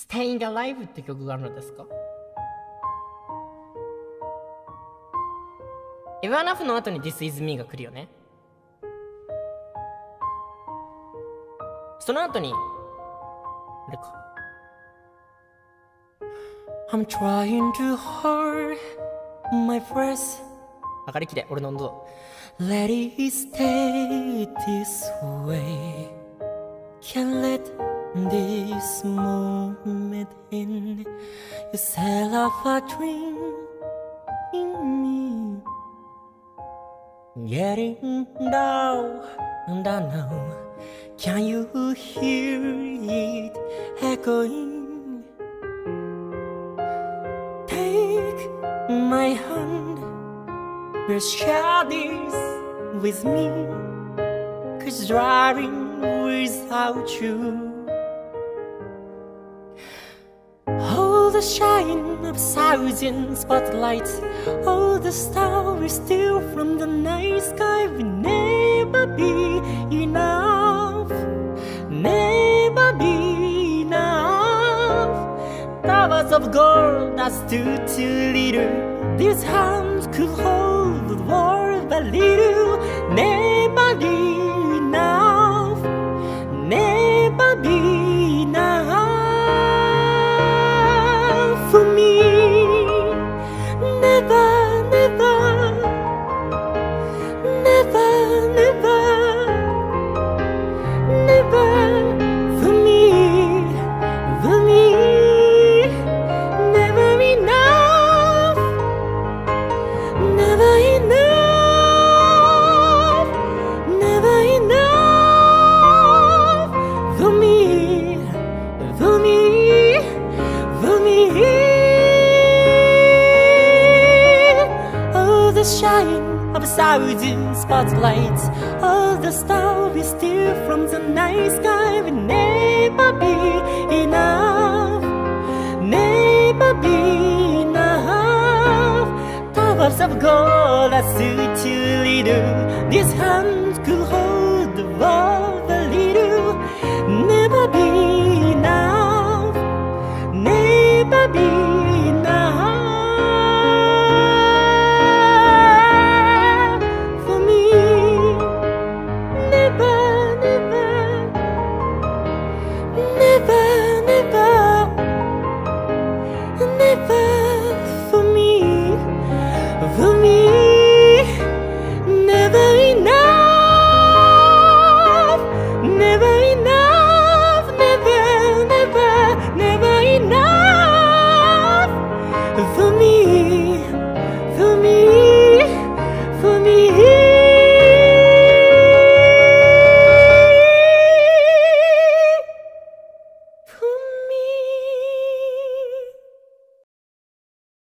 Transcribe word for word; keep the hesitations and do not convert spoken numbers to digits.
Staying Alive って曲があるのですか？エヴァナフの後に This is me が来るよね。その後にあれか。I'm trying to hold my breath 上がりきれ、俺の喉。Let it stay this way. Can't let this moment end. You set off a dream in me. Getting down and down now. Can you hear it echoing? Take my hand, we'll share this with me. Cause driving without you, all the shine of thousand spotlights, all the stars we steal from the night sky will never be enough, never be enough. Towers of gold that stood too little, these hands could hold the world but little, never be enough, never be enough for me. Never, never, never, never, never for me, for me. Never enough, never enough, never enough for me, for me, for me. Oh, the shine of a thousand spotlights, all the stars we steal from the night sky will never be enough, never be enough. Towers of gold that stood too little, these hands could hold the world a little, never be enough, never be enough for me. Never, never, never, never, never for me, for me. Never enough, never enough, never, never, never enough for